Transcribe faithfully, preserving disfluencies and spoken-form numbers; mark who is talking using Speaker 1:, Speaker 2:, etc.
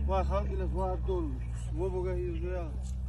Speaker 1: Waar gaat hij naar waar doen? Waar moet hij hier?